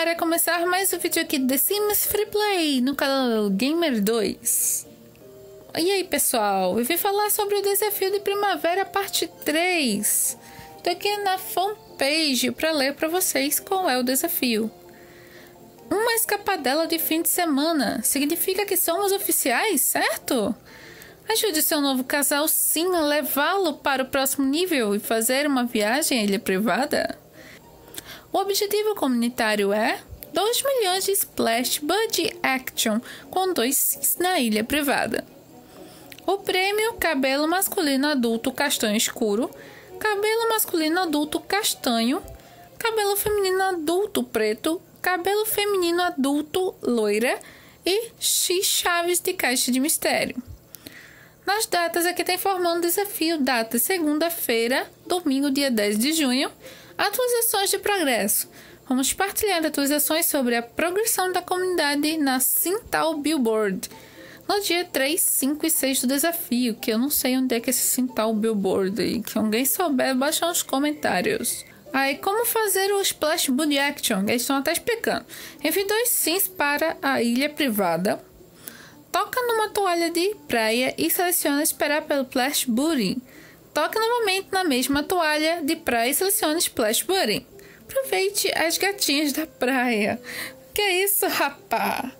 para começar mais um vídeo aqui do The Sims Free Play no canal Gamer 2. E aí pessoal, eu vim falar sobre o desafio de primavera parte 3. Tô aqui na fanpage para ler para vocês qual é o desafio. Uma escapadela de fim de semana significa que somos oficiais, certo? Ajude seu novo casal sim a levá-lo para o próximo nível e fazer uma viagem à ilha privada. O objetivo comunitário é 2 milhões de Splash Buddy Action com 2 Sims na ilha privada. O prêmio: cabelo masculino adulto castanho escuro, cabelo masculino adulto castanho, cabelo feminino adulto preto, cabelo feminino adulto loira e X chaves de caixa de mistério. Nas datas aqui está informando o desafio: data segunda-feira, domingo, dia 10 de junho. Atualizações de progresso. Vamos partilhar atualizações sobre a progressão da comunidade na Sintal Billboard no dia 3, 5 e 6 do desafio, que eu não sei onde é que esse Sintal Billboard aí, que alguém souber, baixa nos comentários. Aí, como fazer o Splash Buddy Action? Eles estão até explicando. Envie 2 Sims para a ilha privada. Toca numa toalha de praia e seleciona esperar pelo Splash Buddy. Toque novamente na mesma toalha de praia e selecione Splash Buddy. Aproveite as gatinhas da praia. Que isso, rapá?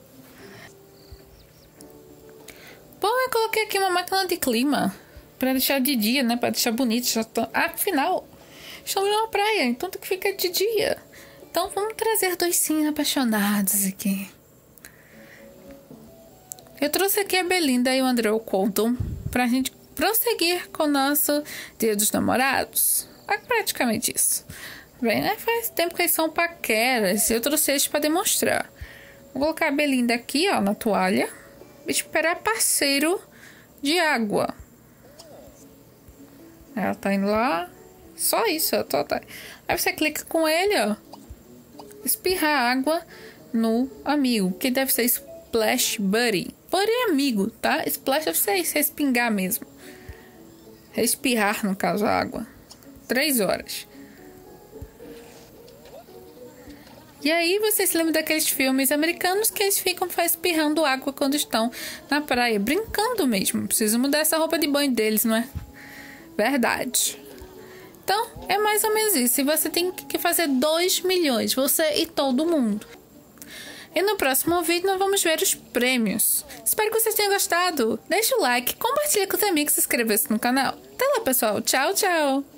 Bom, eu coloquei aqui uma máquina de clima para deixar de dia, né? Para deixar bonito. Afinal, estamos numa praia, então tem que ficar de dia. Então vamos trazer 2 Sims apaixonados aqui. Eu trouxe aqui a Belinda e o André Colton para a gente prosseguir com o nosso Dia dos Namorados. É praticamente isso. Bem, né? Faz tempo que eles são paqueras. Eu trouxe eles para demonstrar. Vou colocar a Belinda aqui, ó, na toalha. Esperar parceiro de água. Ela tá indo lá. Só isso, ó. Aí você clica com ele, ó. Espirrar água no amigo, que deve ser Splash Buddy. Buddy é amigo, tá? Splash deve ser respingar mesmo. Respirar, no caso, a água. 3 horas. E aí, vocês se lembram daqueles filmes americanos que eles ficam espirrando água quando estão na praia? Brincando mesmo. Preciso mudar essa roupa de banho deles, não é? Verdade. Então, é mais ou menos isso. E você tem que fazer 2 milhões. Você e todo mundo. E no próximo vídeo nós vamos ver os prêmios. Espero que vocês tenham gostado. Deixe o like, compartilhe com os amigos e se inscreva-se no canal. Até lá, pessoal. Tchau, tchau.